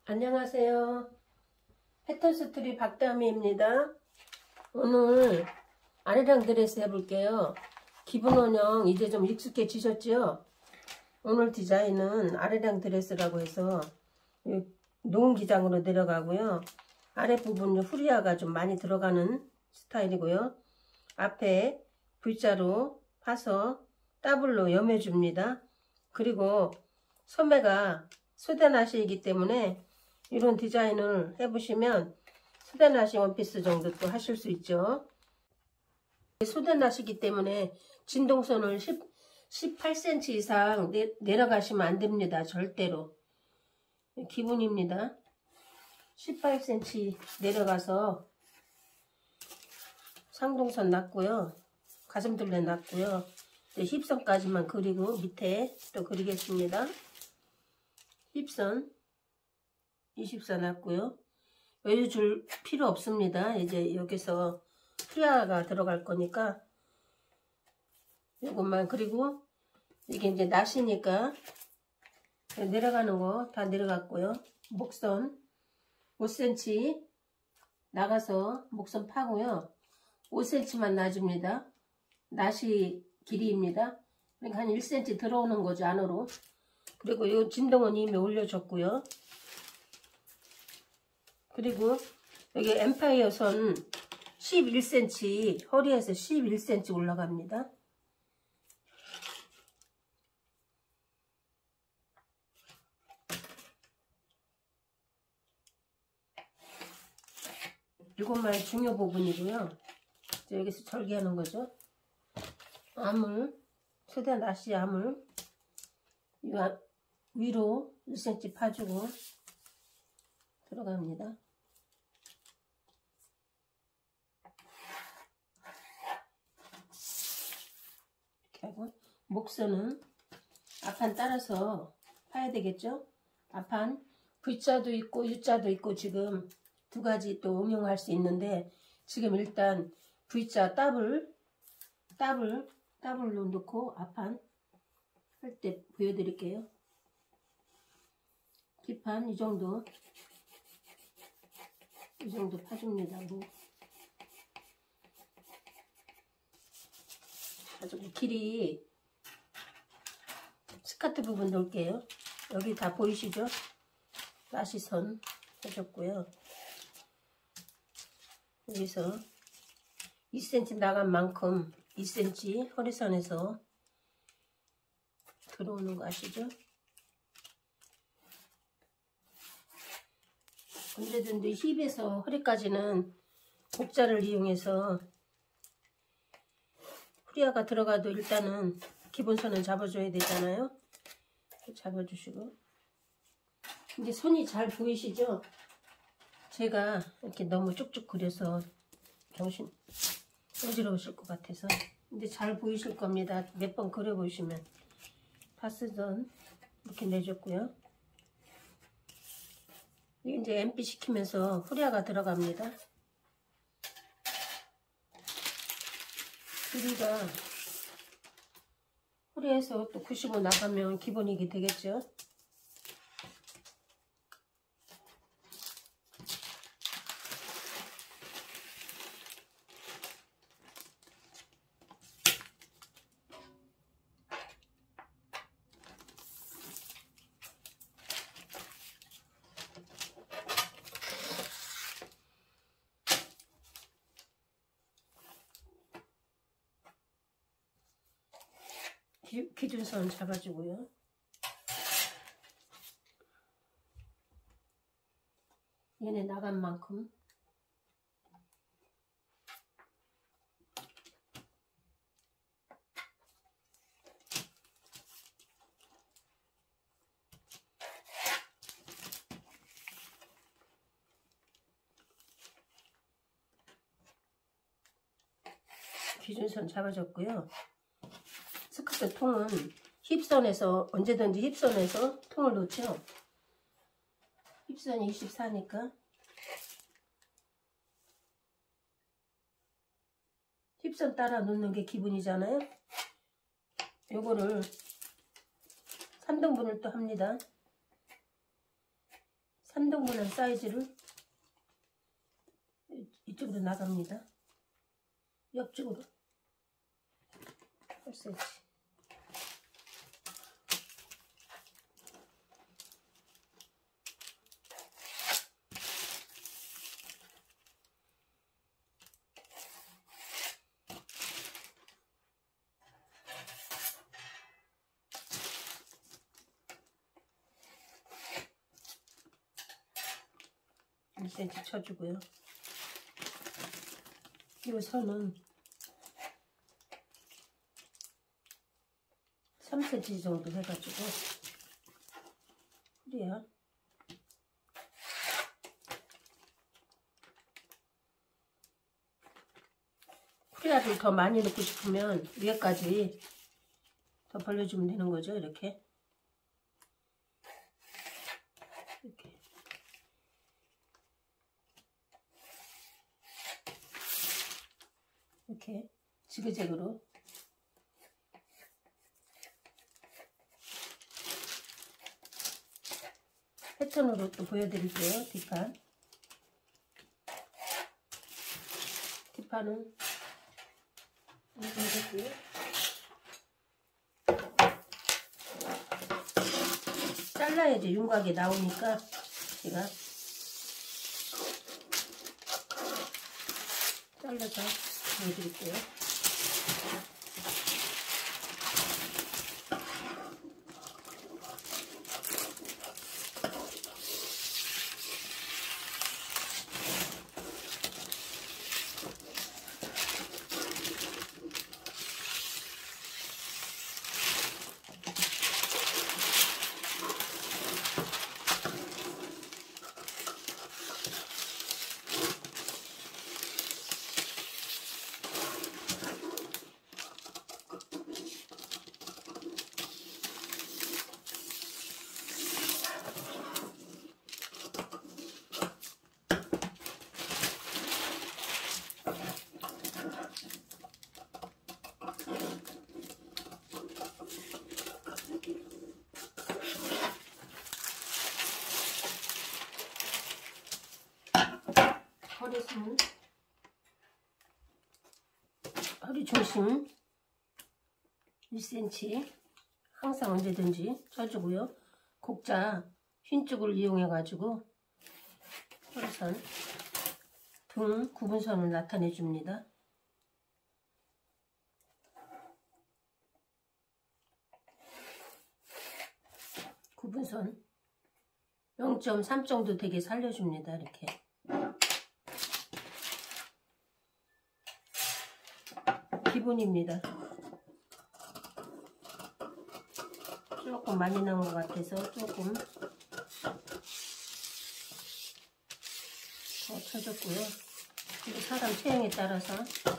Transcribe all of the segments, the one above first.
안녕하세요. 패턴스토리 박다미입니다. 오늘 아리랑 드레스 해볼게요. 기본 원형 이제 좀 익숙해지셨죠? 오늘 디자인은 아리랑 드레스라고 해서 농 기장으로 내려가고요. 아랫부분 후리아가 좀 많이 들어가는 스타일이고요. 앞에 V자로 파서 더블로 염해줍니다. 그리고 소매가 소대나시이기 때문에 이런 디자인을 해보시면 소대나시 원피스 정도 또 하실 수 있죠. 소대나시기 때문에 진동선을 18cm 이상 내려가시면 안 됩니다. 절대로. 기본입니다. 18cm 내려가서 상동선 놨고요. 가슴둘레 놨고요. 힙선까지만 그리고 밑에 또 그리겠습니다. 힙선 20선 놨고요. 여유 줄 필요 없습니다. 이제 여기서 프리아가 들어갈 거니까 이것만. 그리고 이게 이제 나시니까 내려가는 거 다 내려갔고요. 목선 5cm 나가서 목선 파고요. 5cm만 놔줍니다. 나시 길이입니다. 그러니까 한 1cm 들어오는 거죠, 안으로. 그리고 이 진동은 이미 올려줬고요. 그리고 여기 엠파이어 선 11cm, 허리에서 11cm 올라갑니다. 이것만 중요 부분이고요. 여기서 절개하는 거죠. 암을, 최대한 나시 암을 위로 1cm 파주고 들어갑니다. 이렇게 하고 목선은 앞판 따라서 파야 되겠죠. 앞판 V자도 있고 U자도 있고 지금 두 가지 또 응용할 수 있는데 지금 일단 V자 더블로 넣고 앞판 할 때 보여드릴게요. 뒷판 이 정도 파줍니다. 가지고 길이 스커트 부분 놓을게요. 여기 다 보이시죠? 나시선 해줬고요. 여기서 2cm 나간 만큼 2cm 허리선에서 들어오는 거 아시죠? 언제든지 힙에서 허리까지는 목자를 이용해서 프리아가 들어가도 일단은 기본선은 잡아줘야 되잖아요. 잡아주시고 이제 손이 잘 보이시죠? 제가 이렇게 너무 쭉쭉 그려서 정신 어지러우실 것 같아서 이제 잘 보이실 겁니다. 몇 번 그려보시면 파스선 이렇게 내줬고요. 이제 MP 시키면서 후리아가 들어갑니다. 길이가 후리에서 또 95 나가면 기본이게 되겠죠. 기준선 잡아주고요. 얘네 나간 만큼 기준선 잡아줬고요. 스커트 통은 힙선에서 언제든지 힙선에서 통을 놓죠. 힙선이 24니까 힙선 따라 놓는 게 기본이잖아요. 요거를 3등분을 또 합니다. 3등분한 사이즈를 이쪽으로 나갑니다. 옆쪽으로 8cm. cm 쳐주고요. 이 선은 3cm 정도 해가지고 그래야 후리아를 더 많이 넣고 싶으면 위에까지 더 벌려주면 되는 거죠. 이렇게 이렇게 지그재그로 패턴으로 또 보여드릴게요. 뒷판은 이렇게 해줬고요. 잘라야지 윤곽이 나오니까 제가 잘라서 보여드릴게요. 허리 중심 1cm 항상 언제든지 쳐주고요. 곡자 흰 쪽을 이용해 가지고 허리선 등 구분선을 나타내 줍니다. 구분선 0.3 정도 되게 살려줍니다. 이렇게 기본입니다. 조금 많이 나온 것 같아서 조금 더 쳐줬고요. 그리고 사람 체형에 따라서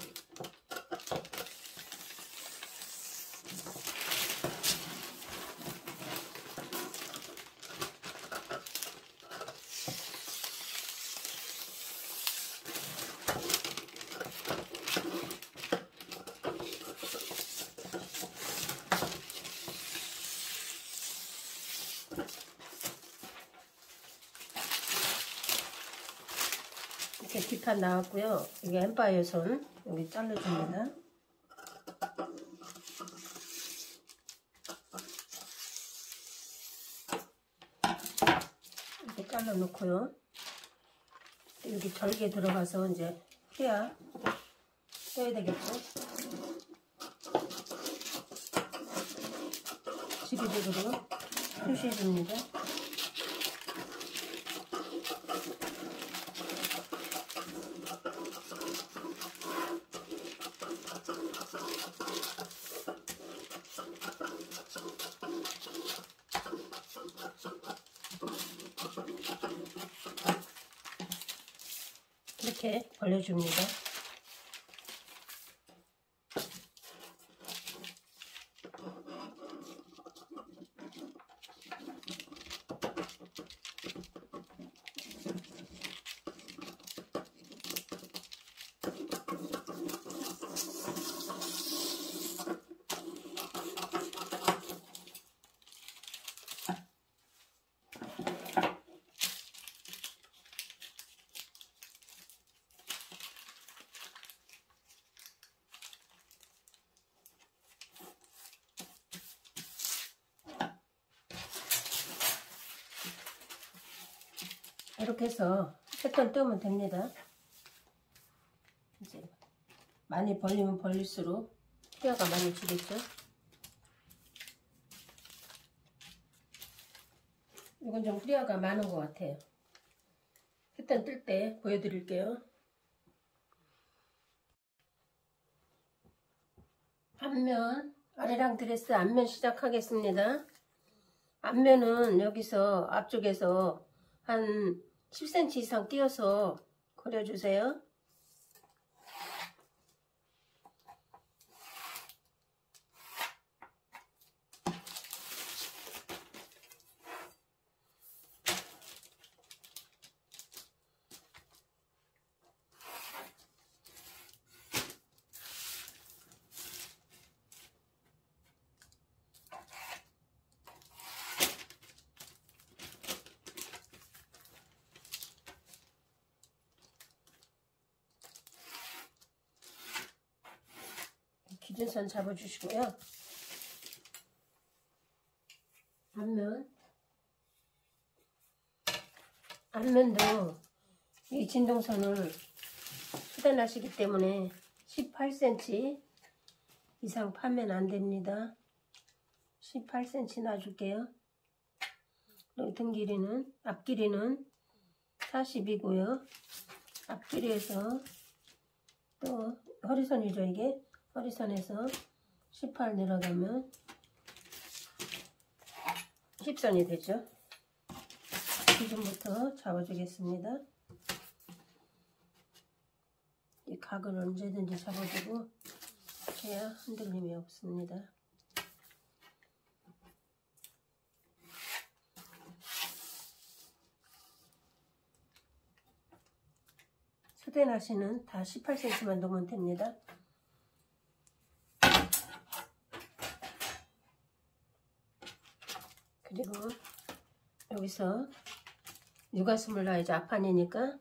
이렇게 뒷판 나왔고요. 이게 엠파이어 선 여기 잘라줍니다. 이렇게 잘라놓고요. 여기 절개 들어가서 이제 해야 되겠죠. 지그재그로 표시해줍니다. 이렇게 벌려줍니다. 이렇게 해서 패턴 뜨면 됩니다. 이제 많이 벌리면 벌릴수록 프리아가 많이 주겠죠. 이건 좀 프리아가 많은 것 같아요. 패턴 뜰 때 보여드릴게요. 앞면, 아래랑 드레스 앞면 시작하겠습니다. 앞면은 여기서 앞쪽에서 한 10cm 이상 띄어서 그려주세요. 기준선 잡아주시고요. 앞면도 이 진동선을 수단하시기 때문에 18cm 이상 파면 안 됩니다. 18cm 놔줄게요. 그리고 등 길이는, 앞 길이는 40이고요. 앞 길이에서 또 허리선이죠, 이게. 허리선에서 18 내려가면 10선이 되죠. 기준부터 잡아주겠습니다. 이 각을 언제든지 잡아주고 해야 흔들림이 없습니다. 수대나시는 다 18cm만 놓으면 됩니다. 그리고 여기서 육가슴을 놔야지. 앞판이니까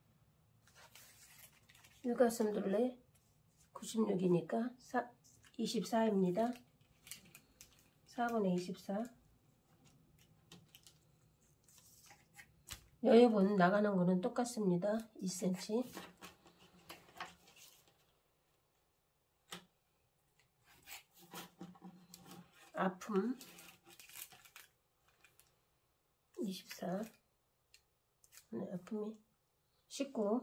육가슴 둘레 96이니까 24입니다. 4분의 24. 여유분 나가는 거는 똑같습니다. 2cm. 아픔 24. 아픔이 19.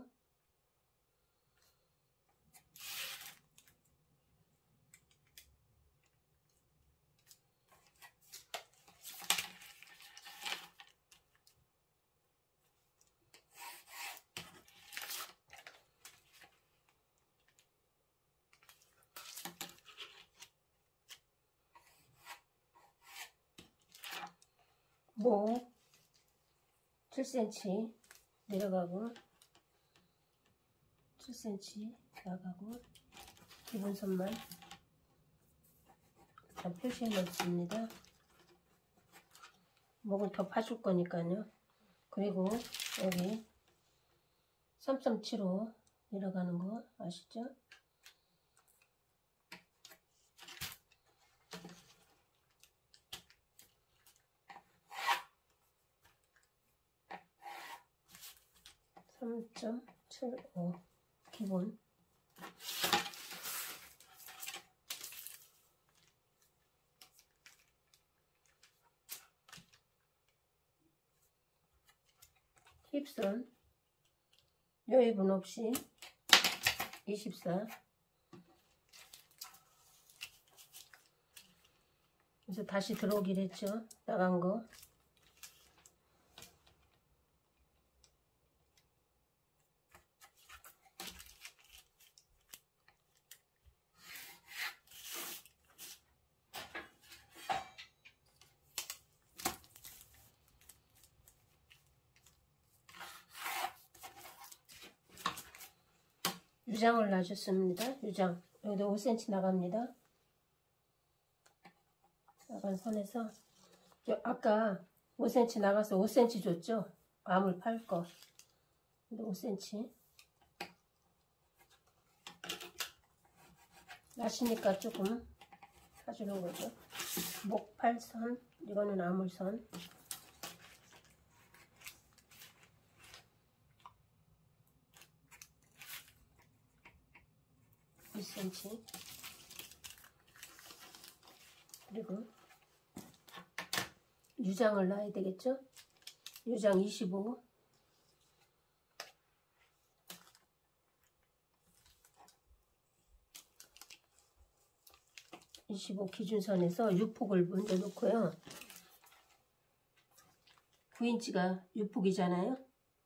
목 7cm 내려가고 7cm 나가고 기본선만 다 표시해 놓습니다. 목을 더 파줄 거니까요. 그리고 여기 3.75 내려가는 거 아시죠? (3.75) 기본. 힙선 여유분 없이 24. 그래서 다시 들어오기로 했죠. 나간 거. 유장을 놔줬습니다. 유장 여기도 5cm 나갑니다. 나간 선에서 아까 5cm 나가서 5cm 줬죠. 암을 팔 거. 5cm 나시니까 조금 사주는 거죠. 목 8선, 이거는 암울선. 1cm. 그리고 유장을 놔야 되겠죠? 유장 25. 25 기준선에서 유폭을 먼저 놓고요. 9인치가 유폭이잖아요.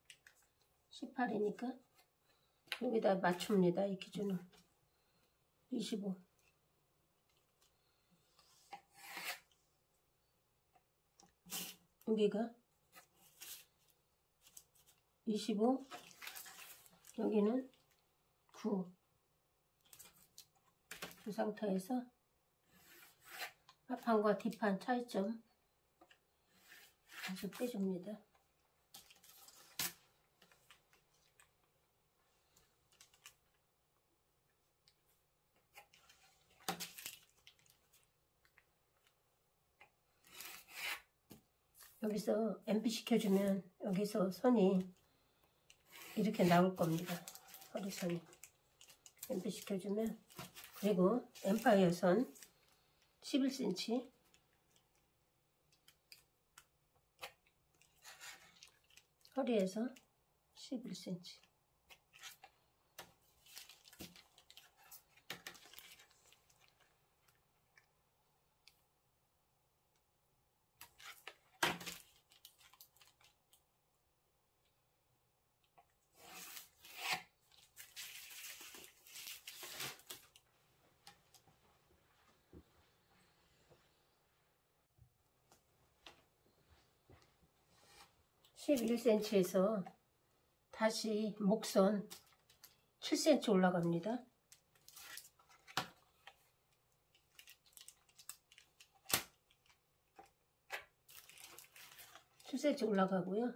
18이니까 여기다 맞춥니다. 이 기준을 25. 여기가 25, 여기는 9. 이 상태에서 앞판과 뒷판 차이점 계속 빼줍니다. 여기서 MP 시켜주면 여기서 선이 이렇게 나올 겁니다. 허리선이 MP 시켜주면. 그리고 엠파이어 선 11cm, 허리에서 11cm. (11cm에서) 다시 목선 7cm 올라갑니다. (7cm) 올라가고요.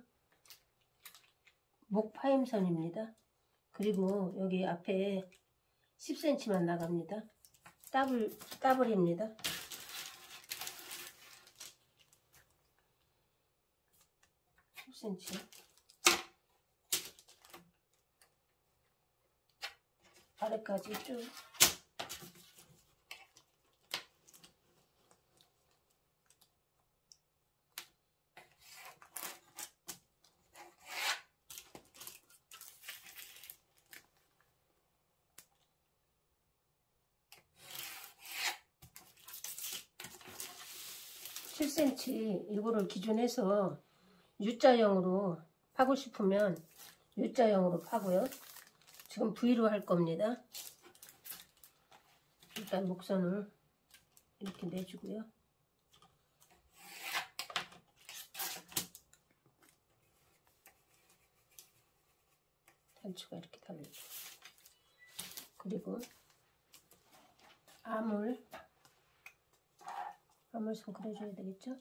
목 파임선입니다. 그리고 여기 앞에 10cm만 나갑니다. 더블입니다. 아래까지 쭉 (7cm) 이거를 기준해서 U자형으로 파고 싶으면 U자형으로 파고요. 지금 V로 할 겁니다. 일단 목선을 이렇게 내주고요. 단추가 이렇게 달려요. 그리고 암을선 그려줘야 되겠죠?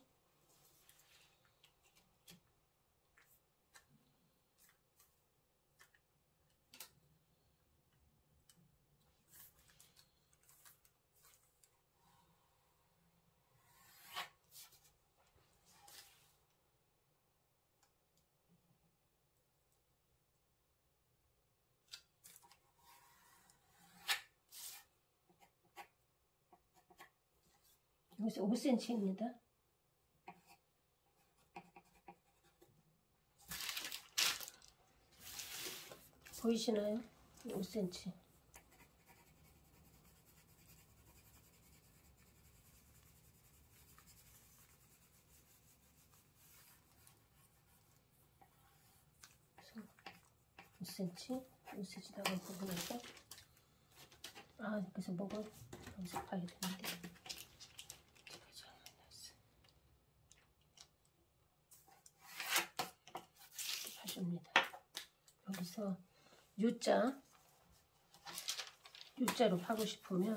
여기서 5cm입니다. 보이시나요? 5cm. 나간 부분에서 그래서 목을 여기서 파야 되는데 제가 잘못했어. 봐줍니다. 여기서 U자로 파고 싶으면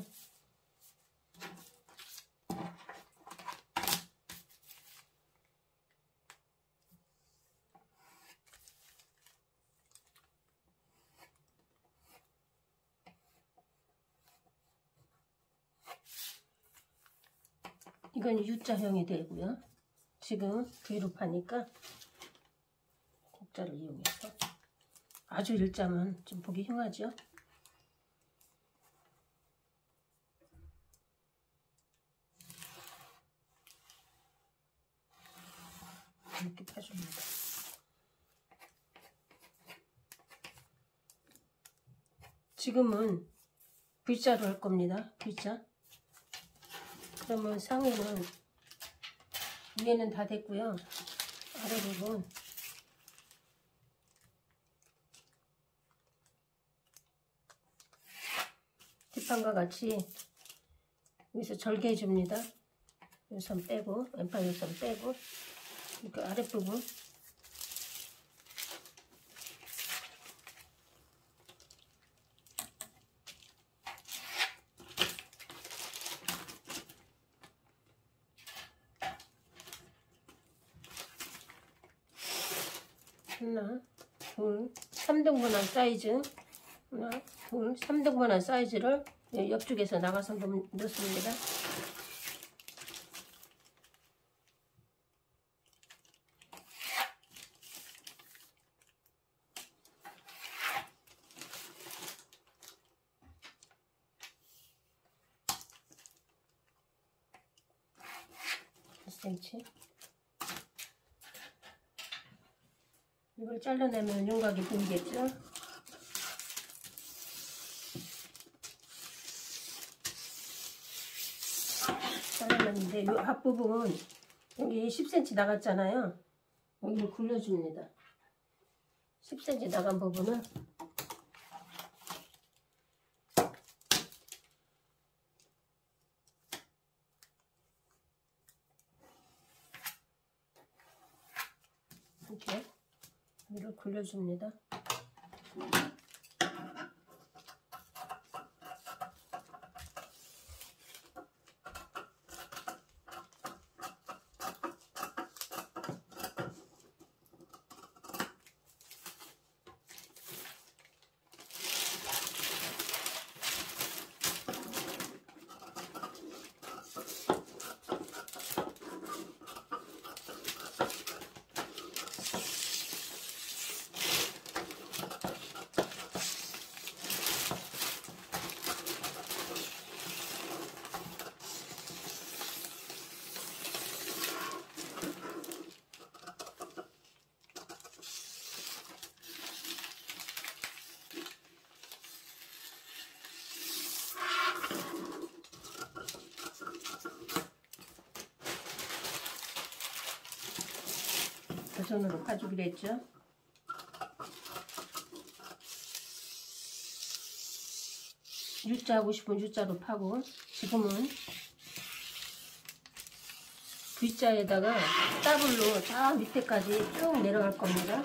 이건 U자형이 되고요. 지금 V로 파니까 곡자를 이용해서 아주 일자면 좀 보기 흉하죠. 이렇게 파줍니다. 지금은 V자로 할 겁니다. V자. 그러면 상의는 위에는 다 됐고요. 아래 부분 뒷판과 같이 여기서 절개해 줍니다. 이 선 빼고 왼팔 이 선 빼고 이렇게 아랫부분 하나, 둘, 3등분한 사이즈 하나, 둘, 3등분한 사이즈를 옆쪽에서 나가서 넣습니다. 이걸 잘라내면 윤곽이 보이겠죠? 잘라냈는데 이 앞부분 여기 10cm 나갔잖아요. 여기를 굴려줍니다. 10cm 나간 부분은 이렇게 위로 굴려줍니다. 그 손으로 파주기로 했죠. U자 하고 싶으면 U자로 파고, 지금은 V자에다가 더블로 저 밑에까지 쭉 내려갈 겁니다.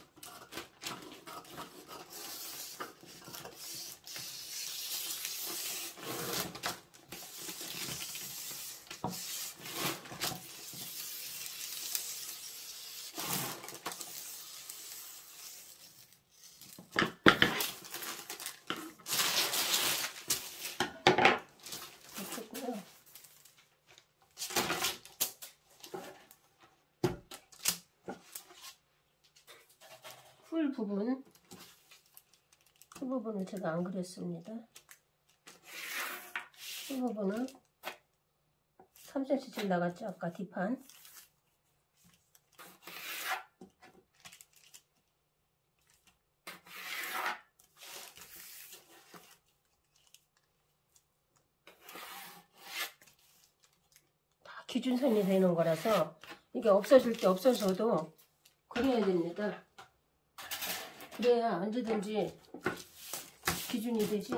풀 부분을 제가 안 그렸습니다. 풀 부분은 3cm쯤 나갔죠, 아까 뒷판. 다 기준선이 되는 거라서 이게 없어질 때 없어져도 그려야 됩니다. 그래야 언제든지 기준이 되지.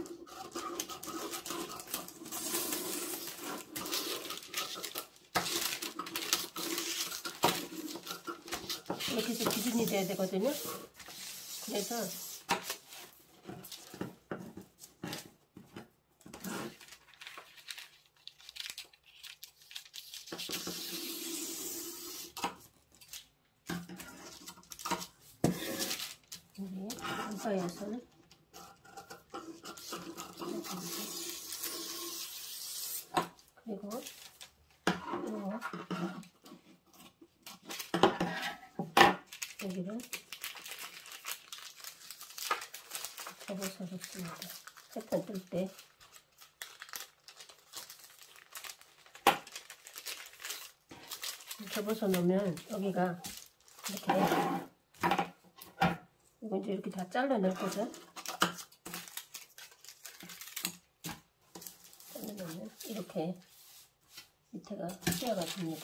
이렇게 해서 기준이 돼야 되거든요. 그래서 왼팔에서는 그리고 여기를 접어서 줬습니다. 패턴 뜰 때. 접어서 놓으면 여기가 이렇게, 이거 이제 이렇게 다 잘라낼 거죠. 잘라내면 이렇게 밑에가 튀어가 됩니다.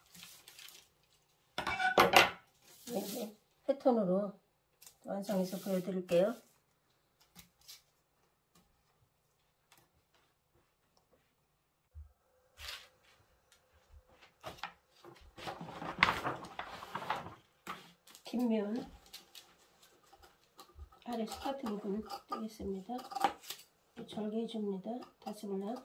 이제 패턴으로 완성해서 보여드릴게요. 뒷면 아래 스커트 부분 뜨겠습니다. 절개해줍니다. 다스블락.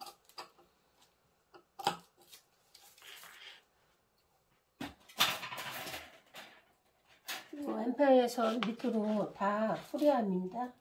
왼팔에서 밑으로 다 후리함입니다.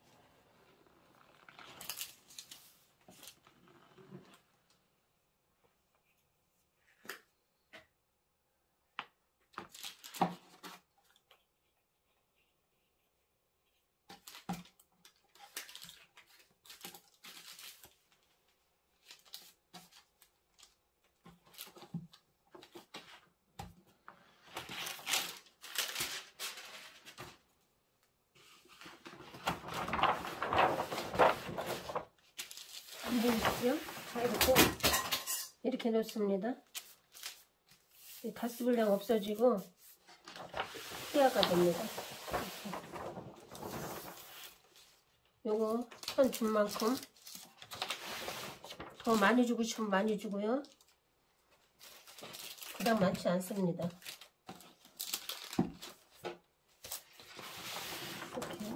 안 보이시죠? 자, 이렇게 놓습니다. 다스블랙 없어지고 희야가 됩니다. 요거 선 준 만큼 더 많이 주고 싶으면 많이 주고요. 그닥 많지 않습니다. 이렇게.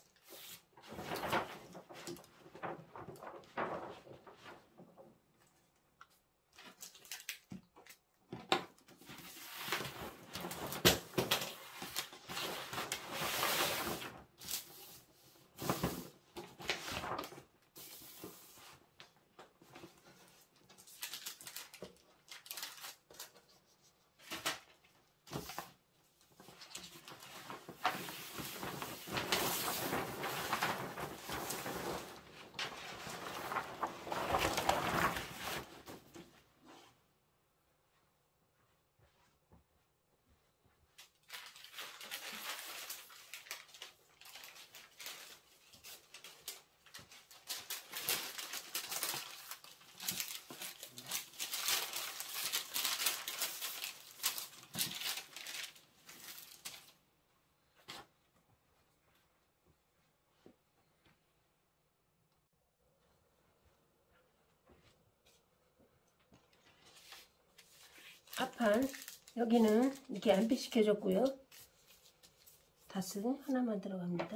앞판 여기는 이렇게 안피 시켜줬고요. 다스 하나만 들어갑니다.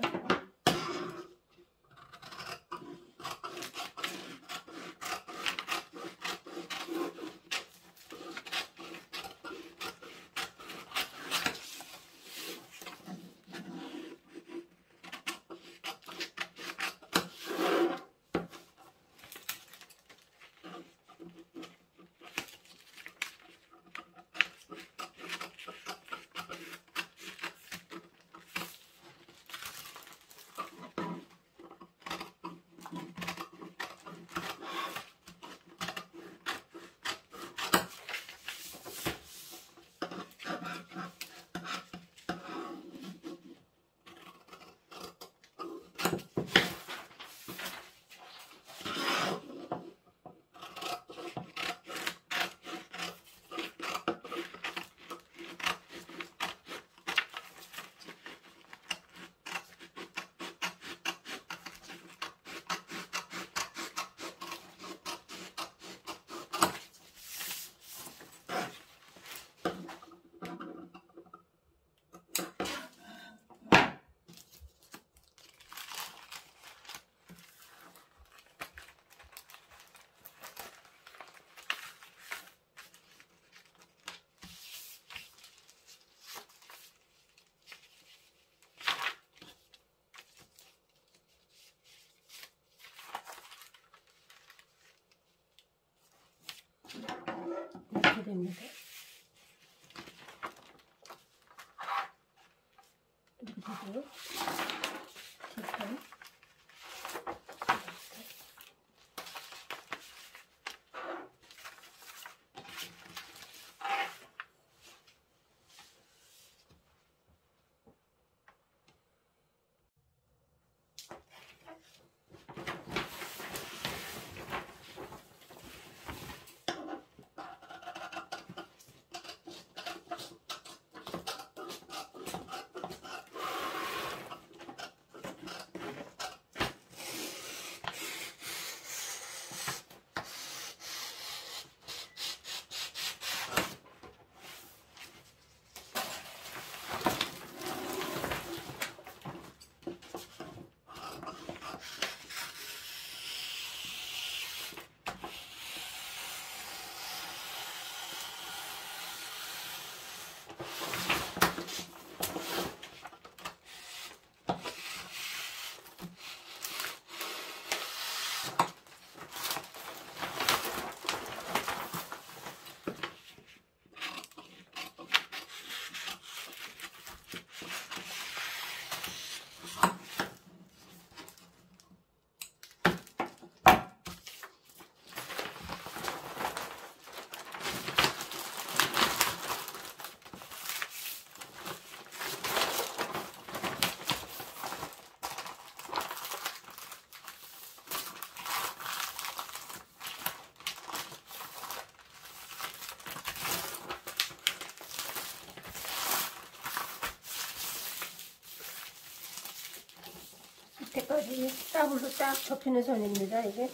이렇게 됩니다. 이렇게 되고요. 뒷판 밑에까지 더블로 딱 접히는 선입니다. 이게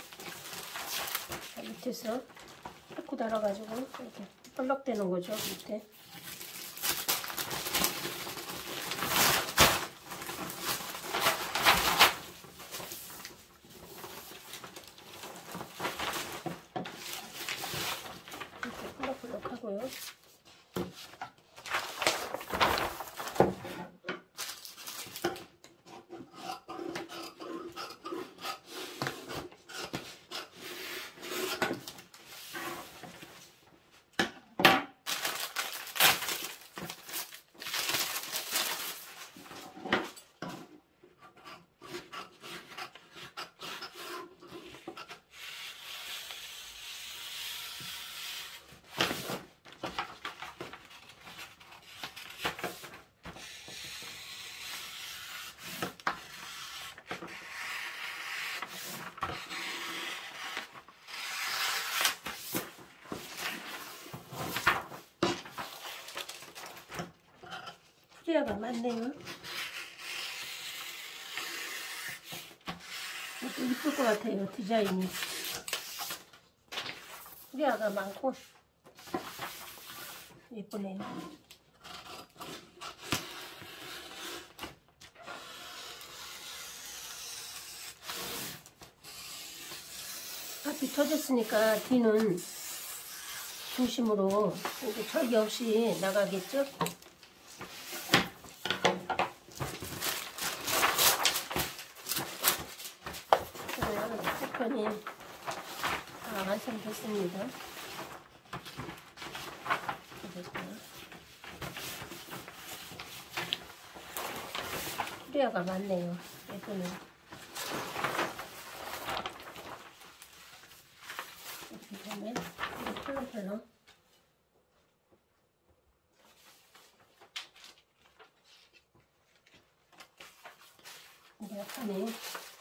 밑에서 탁구 달아가지고 이렇게 펄럭대는 거죠. 밑에. 이렇게 펄럭펄럭 하고요. 프리아가 많네요. 이것도 이쁠 것 같아요. 디자인이. 프리아가 많고 예쁘네요. 앞이 터졌으니까 뒤는 중심으로 이렇게 절개 없이 나가겠죠? 세편이 다 완성됐습니다. 프리아가 많네요. 예쁘네. 이렇게 되면 펄렁펄렁. 이제 약간의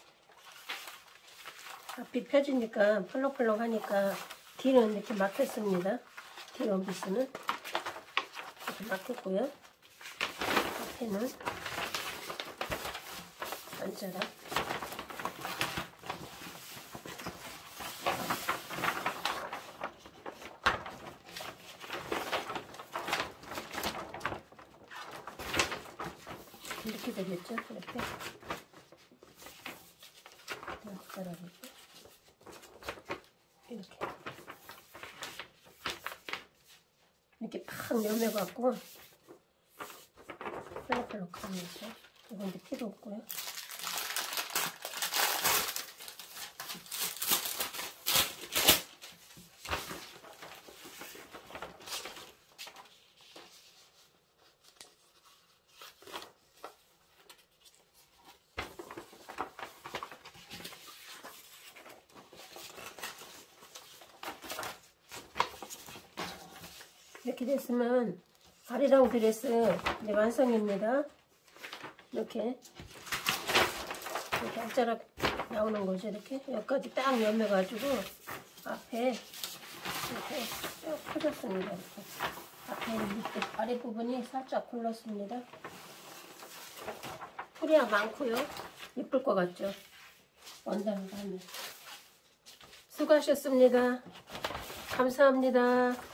앞이 펴지니까 펄럭펄럭 하니까 뒤는 이렇게 막혔습니다. 뒤 원피스는 이렇게 막혔고요. 앞에는 반자락. 이렇게 되겠죠? 이렇게. 이렇게 팍 여며갖고 펄럭펄럭 하면서 이건 이제 필요 없고요. 이렇게 됐으면 아리랑 드레스 이제 완성입니다. 이렇게 앞자락 나오는 거죠. 이렇게 여기까지 딱 여며가지고 앞에 이렇게 쭉 펴졌습니다. 이렇게 앞에 밑에 아랫부분이 살짝 굴렀습니다. 프리아 많고요. 예쁠 것 같죠? 원단으로 하면. 수고하셨습니다. 감사합니다.